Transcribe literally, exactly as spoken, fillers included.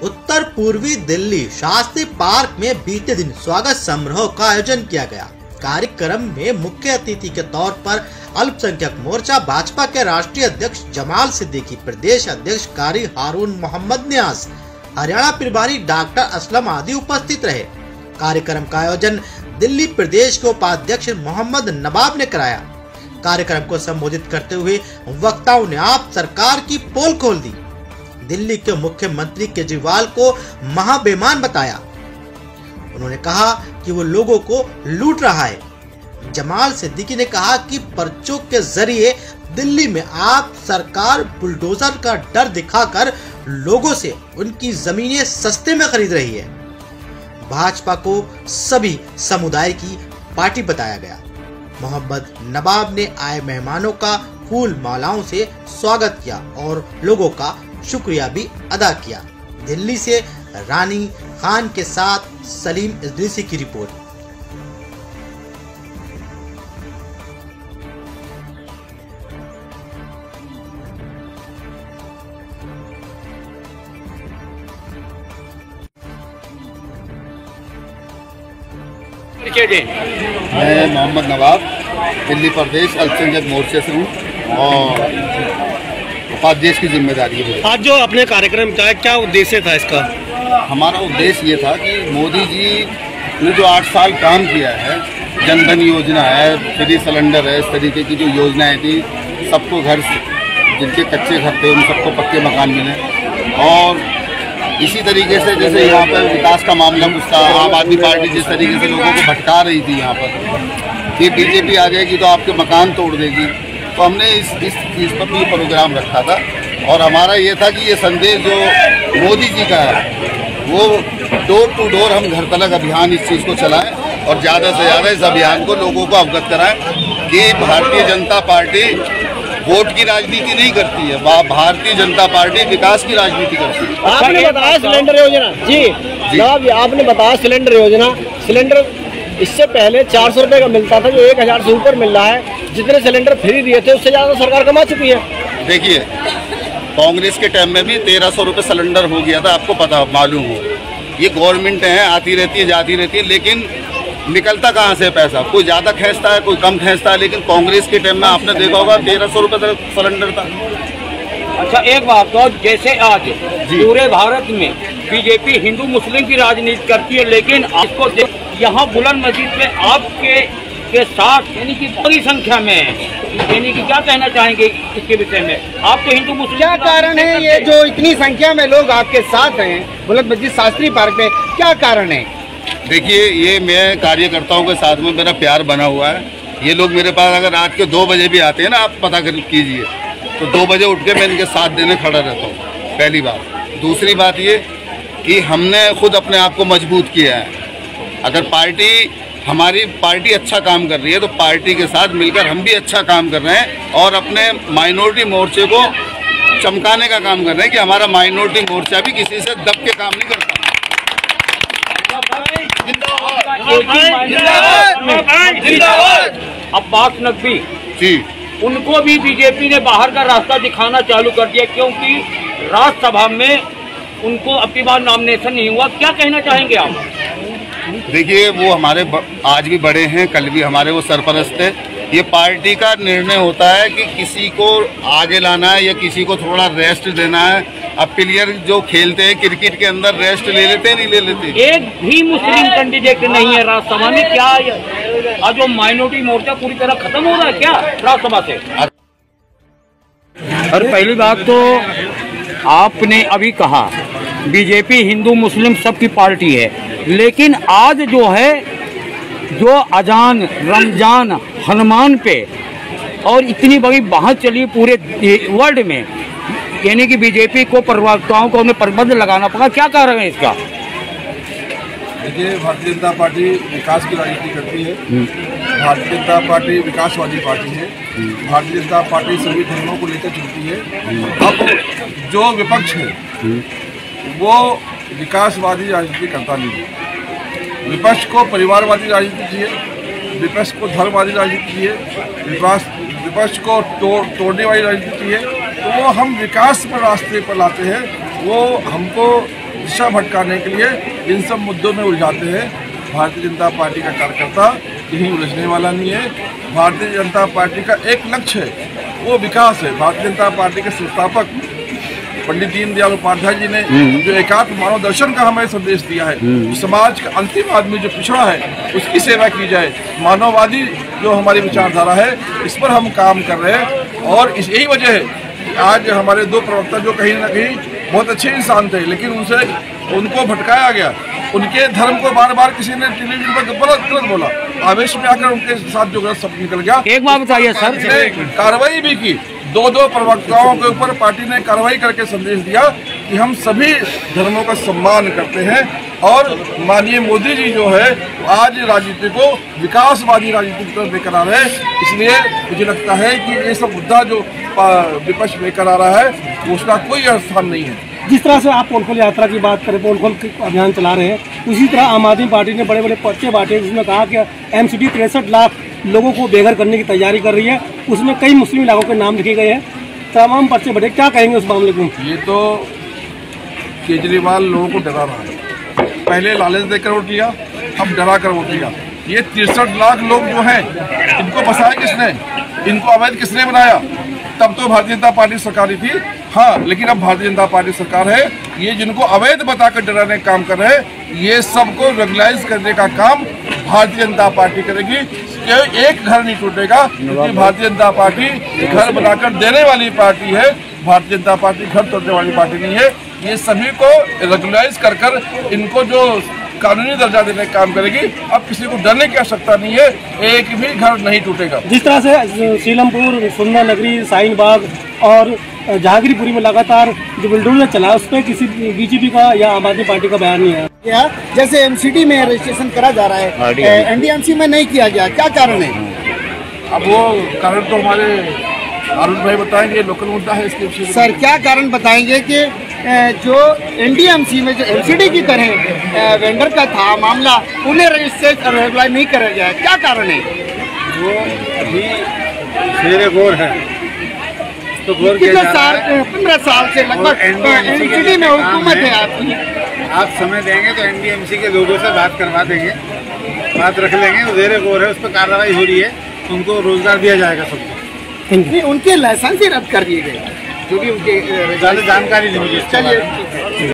उत्तर पूर्वी दिल्ली शास्त्री पार्क में बीते दिन स्वागत समारोह का आयोजन किया गया। कार्यक्रम में मुख्य अतिथि के तौर पर अल्पसंख्यक मोर्चा भाजपा के राष्ट्रीय अध्यक्ष जमाल सिद्दीकी, प्रदेश अध्यक्ष कारी हारून मोहम्मद न्याज, हरियाणा प्रभारी डॉक्टर असलम आदि उपस्थित रहे। कार्यक्रम का आयोजन दिल्ली प्रदेश के उपाध्यक्ष मोहम्मद नवाब ने कराया। कार्यक्रम को संबोधित करते हुए वक्ताओं ने आप सरकार की पोल खोल दी। दिल्ली के मुख्यमंत्री केजरीवाल को महाबेईमान बताया। उन्होंने कहा कि वो लोगों को लूट रहा है। जमाल सिद्दीकी ने कहा कि पर्चों के जरिए दिल्ली में आप सरकार बुलडोजर का डर दिखाकर लोगों से उनकी जमीनें सस्ते में खरीद रही है। भाजपा को सभी समुदाय की पार्टी बताया गया। मोहम्मद नवाब ने आए मेहमानों का फूल मालाओं से स्वागत किया और लोगों का शुक्रिया भी अदा किया। दिल्ली से रानी खान के साथ सलीम इदरीसी की रिपोर्ट। मैं मोहम्मद नवाब दिल्ली प्रदेश अल्पसंख्यक मोर्चे से हूँ और उपाध्यक्ष की जिम्मेदारी है। आज जो अपने कार्यक्रम का क्या उद्देश्य था इसका? हमारा उद्देश्य ये था कि मोदी जी ने जो आठ साल काम किया है, जनधन योजना है, फ्री सिलेंडर है, इस तरीके की जो योजनाएं थी, सबको घर जिनके कच्चे घर थे उन सबको पक्के मकान मिले। और इसी तरीके से जैसे यहाँ पर विकास का मामला गुस्सा आम आदमी पार्टी जिस तरीके से लोगों को भटका रही थी यहाँ पर कि बीजेपी आ जाएगी तो आपके मकान तोड़ देगी, तो हमने इस इस चीज़ पर भी प्रोग्राम रखा था। और हमारा ये था कि ये संदेश जो मोदी जी का है वो डोर टू डोर हम घर तलक अभियान इस चीज़ को चलाएं और ज़्यादा से ज़्यादा इस अभियान को लोगों को अवगत कराएं कि भारतीय जनता पार्टी वोट की राजनीति नहीं करती है, भारतीय जनता पार्टी विकास की राजनीति करती है। आपने बताया सिलेंडर योजना जी, जी। आपने बताया सिलेंडर योजना, सिलेंडर इससे पहले चार सौ रुपये का मिलता था, जो एक हजार से ऊपर मिल रहा है। जितने सिलेंडर फ्री दिए थे उससे ज़्यादा सरकार कमा चुकी है। देखिए, कांग्रेस के टाइम में भी तेरह सौ रुपये सिलेंडर हो गया था, आपको पता मालूम हो। ये गवर्नमेंट है, आती रहती है जाती रहती है, लेकिन निकलता कहाँ से पैसा? कोई ज़्यादा खींचता है, कोई कम खींचता है। लेकिन कांग्रेस के टाइम में आपने देखा होगा तेरह सौ रुपये तक सिलेंडर था। अच्छा, एक बात तो, जैसे आज पूरे भारत में बीजेपी हिंदू मुस्लिम की राजनीति करती है, लेकिन आपको यहाँ बुलंद मस्जिद में आपके के साथ यानी कि बड़ी संख्या में यानी कि क्या कहना चाहेंगे इसके विषय में? आप तो हिंदू मुस्लिम, क्या कारण है ये जो इतनी संख्या में लोग आपके साथ हैं बुलंद मस्जिद शास्त्री पार्क में, क्या कारण है? देखिए, ये मैं कार्यकर्ताओं के साथ में मेरा प्यार बना हुआ है। ये लोग मेरे पास अगर रात के दो बजे भी आते हैं ना, आप पता कर कीजिए, तो दो बजे उठ के मैं इनके साथ देने खड़ा रहता हूँ, पहली बात। दूसरी बात ये कि हमने खुद अपने आप को मजबूत किया है। अगर पार्टी हमारी पार्टी अच्छा काम कर रही है तो पार्टी के साथ मिलकर हम भी अच्छा काम कर रहे हैं और अपने माइनॉरिटी मोर्चे को चमकाने का काम कर रहे हैं कि हमारा माइनॉरिटी मोर्चा भी किसी से दब के काम नहीं करता। अब्बास नकवी जी, उनको भी बीजेपी ने बाहर का रास्ता दिखाना चालू कर दिया, क्योंकि राज्यसभा में उनको अब की बार नॉमिनेशन नहीं हुआ। क्या कहना चाहेंगे आप? देखिए, वो हमारे आज भी बड़े हैं, कल भी हमारे वो सरपरस्त थे। ये पार्टी का निर्णय होता है कि किसी को आगे लाना है या किसी को थोड़ा रेस्ट देना है। अब प्लेयर जो खेलते हैं क्रिकेट के अंदर रेस्ट ले लेते हैं, नहीं ले लेते। एक भी मुस्लिम कैंडिडेट नहीं है राज्यसभा में। क्या आज जो माइनॉरिटी मोर्चा पूरी तरह खत्म हो रहा है क्या राज्यसभा से? और पहली बात तो आपने अभी कहा बीजेपी हिंदू मुस्लिम सबकी पार्टी है, लेकिन आज जो है जो अजान रमजान हनुमान पे और इतनी बड़ी बहस चली पूरे वर्ल्ड में, यानी कि बीजेपी को प्रवक्ताओं को उन्हें प्रतिबंध लगाना पड़ा। क्या कारण है इसका? देखिए, भारतीय जनता पार्टी विकास की राजनीति करती है। भारतीय जनता पार्टी विकासवादी पार्टी है। भारतीय जनता पार्टी सभी धर्मों को लेकर चलती है। अब जो विपक्ष है वो विकासवादी राजनीति करता नहीं है। विपक्ष को परिवारवादी राजनीति चाहिए, विपक्ष को धर्मवादी राजनीति चाहिए, विकास विपक्ष को तोड़ तोड़ने वाली राजनीति चाहिए। तो वो हम विकास पर रास्ते पर लाते हैं, वो हमको दिशा भटकाने के लिए इन सब मुद्दों में उलझाते हैं। भारतीय जनता पार्टी का कार्यकर्ता कहीं उलझने वाला नहीं है। भारतीय जनता पार्टी का एक लक्ष्य है, वो विकास है। भारतीय जनता पार्टी के संस्थापक पंडित दीनदयाल उपाध्याय जी ने जो एकात्म मानव दर्शन का हमें संदेश दिया है, जो समाज का अंतिम आदमी जो पिछड़ा है उसकी सेवा की जाए, मानववादी जो हमारी विचारधारा है, इस पर हम काम कर रहे हैं। और इस यही वजह है कि आज हमारे दो प्रवक्ता जो कहीं ना कहीं बहुत अच्छे इंसान थे, लेकिन उनसे उनको भटकाया गया, उनके धर्म को बार बार किसी ने टेलीविजन पर गलत गलत बोला, आवेश में आकर उनके साथ जो गलत सब निकल गया। एक बात बताइए सर, कार्रवाई भी की, दो दो प्रवक्ताओं के ऊपर पार्टी ने कार्रवाई करके संदेश दिया कि हम सभी धर्मों का सम्मान करते हैं। और माननीय मोदी जी जो है आज राजनीति को विकासवादी राजनीति की तरफ लेकर आ रहे हैं। इसलिए मुझे लगता है कि ये सब मुद्दा जो विपक्ष लेकर आ रहा है उसका कोई स्थान नहीं है। जिस तरह से आप पोल खोल यात्रा की बात करें, पोल खोल अभियान चला रहे हैं, उसी तरह आम आदमी पार्टी ने बड़े बड़े पर्चे बांटे, जिसमें कहा कि एमसीडी तिरसठ लाख लोगों को बेघर करने की तैयारी कर रही है। उसमें कई मुस्लिम इलाकों के नाम लिखे गए हैं, तमाम पर्चे बटे। क्या कहेंगे उस मामले को? ये तो केजरीवाल लोगों को डरा रहा है। पहले लालच देकर वोट लिया, अब डरा कर वोट लिया। ये तिरसठ लाख लोग जो हैं, इनको बसाया किसने? इनको अवैध किसने बनाया? तब तो भारतीय जनता पार्टी सरकारी थी, हाँ, लेकिन अब भारतीय जनता पार्टी सरकार है। ये जिनको अवैध बताकर डराने का काम कर रहे हैं, ये सबको रेगुलाइज करने का काम भारतीय जनता पार्टी करेगी। एक घर नहीं टूटेगा, क्योंकि भारतीय जनता पार्टी घर बनाकर देने वाली पार्टी है। भारतीय जनता पार्टी घर तोड़ने वाली पार्टी नहीं है। ये सभी को रेगुलाइज कर कर इनको जो कानूनी दर्जा देने का काम करेगी। अब किसी को डरने की आवश्यकता नहीं है, एक भी घर नहीं टूटेगा। जिस तरह से सीलमपुर, सुंदर नगरी, शाहीन बाग और जहांगीरपुरी में लगातार जो बुलडोजर चला, उस पर किसी बीजेपी का या आम आदमी पार्टी का बयान नहीं है। क्या जैसे एमसीडी में रजिस्ट्रेशन करा जा रहा है, एनडीएमसी में नहीं किया गया, क्या कारण है? अब वो कारण तो हमारे अरुण भाई बताएंगे, लोकल मुद्दा है इसके विषय में। सर, क्या कारण बताएंगे कि जो एनडीएमसी में जो एमसीडी की तरह वेंडर का था मामला, उन्हें रजिस्ट्रेशन रेगुलर नहीं करा गया, क्या कारण है? वो अभी मेरे गौर है तो गौर कितने साल, पंद्रह साल से लगभग एनडीएमसी में हुकूमत है आपकी। आप समय देंगे तो एनडीएमसी के लोगों से बात करवा देंगे, बात रख लेंगे। वो जेरे गौर है, उस पर कार्रवाई हो रही है, उनको रोजगार दिया जाएगा सबको। उनके लाइसेंस ही रद्द कर दिए गए, जो भी उनके ज़्यादा जानकारी नहीं मुझे। चलिए।